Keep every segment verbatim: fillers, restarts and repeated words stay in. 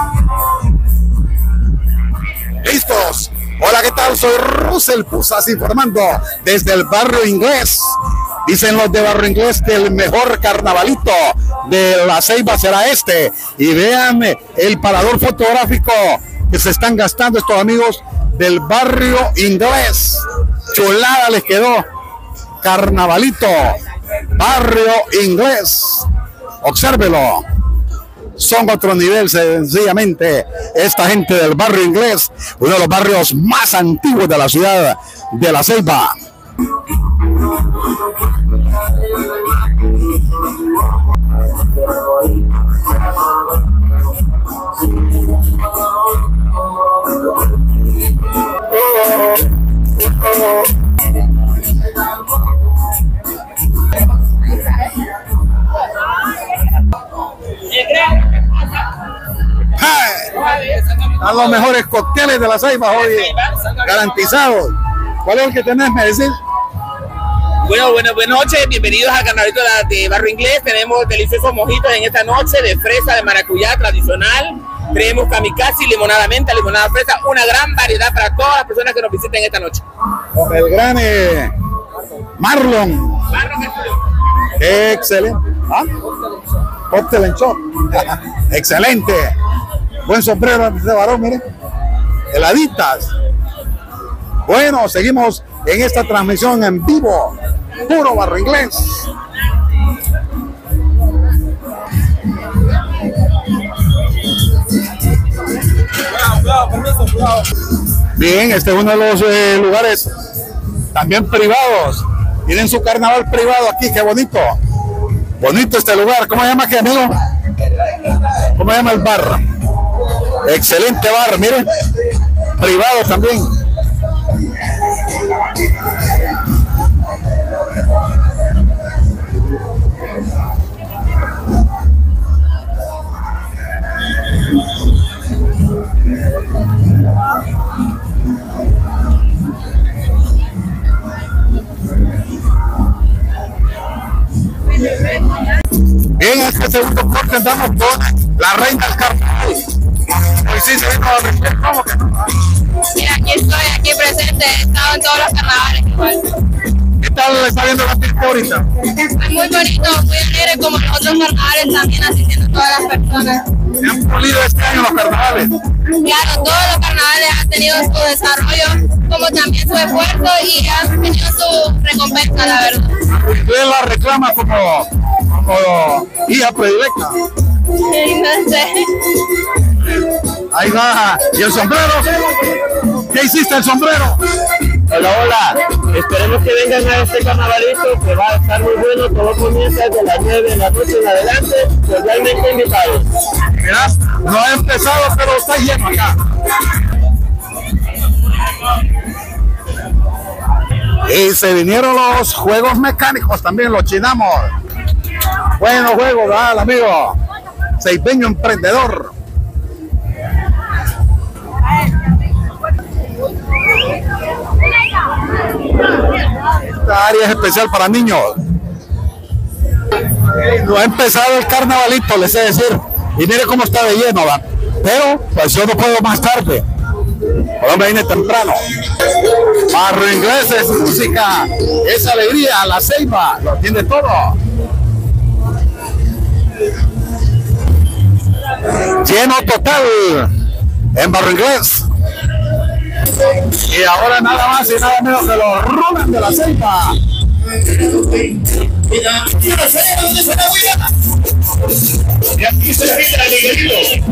¿Listos? Hola, ¿qué tal? Soy Russell Pusas informando desde el Barrio Inglés. Dicen los de Barrio Inglés que el mejor carnavalito de La Ceiba será este. Y vean el parador fotográfico que se están gastando estos amigos del Barrio Inglés. Chulada les quedó. Carnavalito, Barrio Inglés. Obsérvelo. Son otro nivel, sencillamente, esta gente del Barrio Inglés, uno de los barrios más antiguos de la ciudad de La Ceiba. A los mejores cócteles de La Ceiba hoy, garantizados. ¿Cuál es el que tenés, me decís? Bueno, bueno, buenas noches, bienvenidos a Carnavalito de Barrio Inglés. Tenemos deliciosos mojitos en esta noche de fresa, de maracuyá tradicional. Tenemos kamikaze, limonada menta, limonada fresa, una gran variedad para todas las personas que nos visiten esta noche. Con el gran eh, Marlon. Marlon Excelente. ¿Ah? Cóctel en shot. Excelente. Buen sombrero de varón, miren. Heladitas. Bueno, seguimos en esta transmisión en vivo. Puro Barrio Inglés. Bien, este es uno de los eh, lugares también privados. Tienen su carnaval privado aquí, qué bonito. Bonito este lugar. ¿Cómo se llama qué, amigo? ¿Cómo se llama el bar? Excelente bar, miren. Privado también. Bien, este segundo corte andamos con la reina del carnaval. Pues sí, se vino a recibir, ¿cómo que no? Mira, aquí estoy, aquí presente, he estado en todos los carnavales igual. ¿Qué tal le está viendo la pista ahorita? Es muy bonito, muy alegre como los otros carnavales también asistiendo todas las personas. ¿Se han pulido este año los carnavales? Claro, todos los carnavales han tenido su desarrollo, como también su esfuerzo y han tenido su recompensa, la verdad. ¿Usted la reclama como, como hija predilecta? Sí, no sé. Ahí va. ¿Y el sombrero? ¿Qué hiciste el sombrero? Hola, hola. Esperemos que vengan a este carnavalito que va a estar muy bueno. Todo comienza desde las nueve de la noche en adelante. Totalmente invitados. Mirá, no ha empezado, pero está lleno acá. Y se vinieron los juegos mecánicos también, los chinamos. Buenos juegos, ¿verdad, amigo? Ceibeño emprendedor. Esta área es especial para niños. No ha empezado el carnavalito, les sé decir. Y mire cómo está de lleno, ¿va? Pero pues yo no puedo más tarde. Por me vine temprano. Barrio Inglés es música, es alegría, La Ceiba, lo tiene todo. Lleno total en Barrio Inglés. Y ahora nada más y nada menos que los Rubén de La Ceiba. Y aquí se grita el negrito.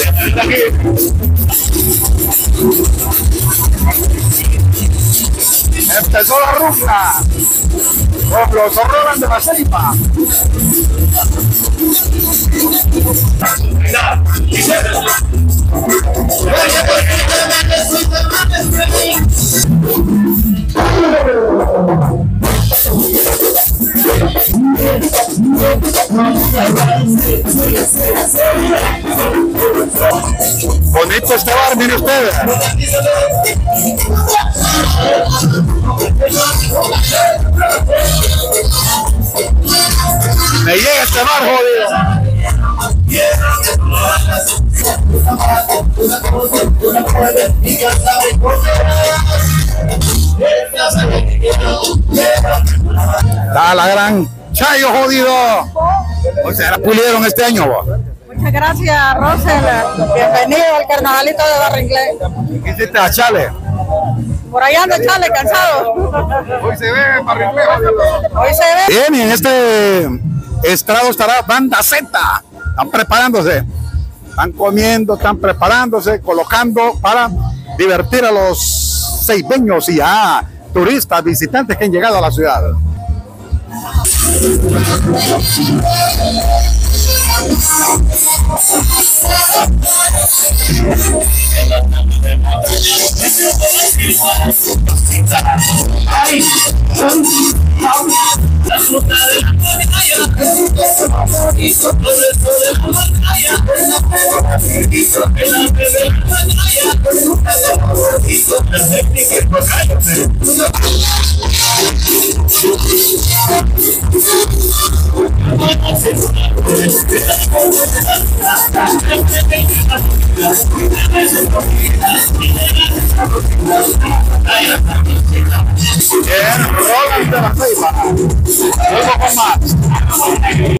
Empezó la ruta con los Rubén de La Ceiba. Bonito este bar, mire usted. Me llega este bar, jodido. Está la gran Chayo Jodido. O sea, la pulieron este año. ¿Va? Muchas gracias, Rosel. Bienvenido al carnavalito de Barrio Inglés. ¿Qué hiciste a Chale? Por allá anda Chale, cansado. Hoy se ve Barrio Inglés. Hoy se ve. Bien, y en este estrado estará Banda Z. Están preparándose. Están comiendo, están preparándose, colocando para divertir a los seibeños y a turistas, visitantes que han llegado a la ciudad. La fruta de la montaña, y con todo eso de la montaña, el arte de la montaña, y con la técnica y por Bien, Roland de la Ceiba. Luego con más.